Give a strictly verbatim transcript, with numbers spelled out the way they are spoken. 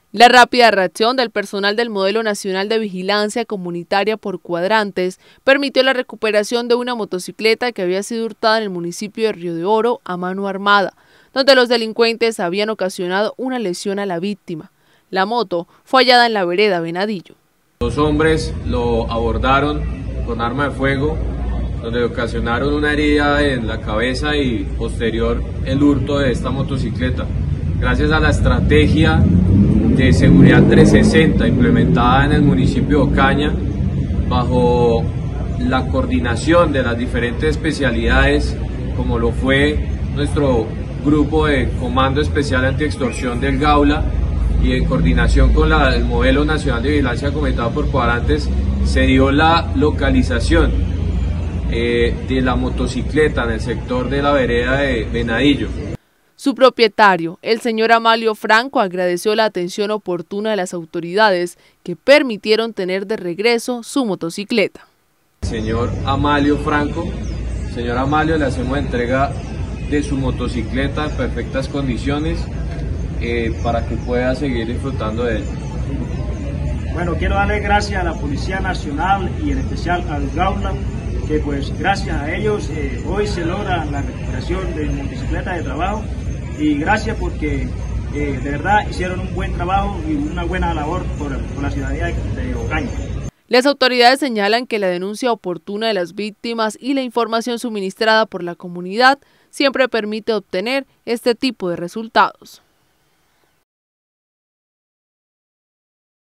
La rápida reacción del personal del Modelo Nacional de Vigilancia Comunitaria por Cuadrantes permitió la recuperación de una motocicleta que había sido hurtada en el municipio de Río de Oro a mano armada, donde los delincuentes habían ocasionado una lesión a la víctima. La moto fue hallada en la vereda Venadillo. Dos hombres lo abordaron con arma de fuego, donde ocasionaron una herida en la cabeza y posterior el hurto de esta motocicleta. Gracias a la estrategia de seguridad trescientos sesenta implementada en el municipio de Ocaña, bajo la coordinación de las diferentes especialidades, como lo fue nuestro grupo de Comando Especial Antiextorsión del Gaula, y en coordinación con la, el Modelo Nacional de Vigilancia Comunitaria por Cuadrantes, se dio la localización eh, de la motocicleta en el sector de la vereda de Venadillo. Su propietario, el señor Amalio Franco, agradeció la atención oportuna de las autoridades que permitieron tener de regreso su motocicleta. Señor Amalio Franco, señor Amalio, le hacemos entrega de su motocicleta en perfectas condiciones eh, para que pueda seguir disfrutando de ella. Bueno, quiero darle gracias a la Policía Nacional y en especial al Gaula, que pues gracias a ellos eh, hoy se logra la recuperación de mi motocicleta de trabajo. Y gracias porque eh, de verdad hicieron un buen trabajo y una buena labor por, por la ciudadanía de Ocaña. Las autoridades señalan que la denuncia oportuna de las víctimas y la información suministrada por la comunidad siempre permite obtener este tipo de resultados.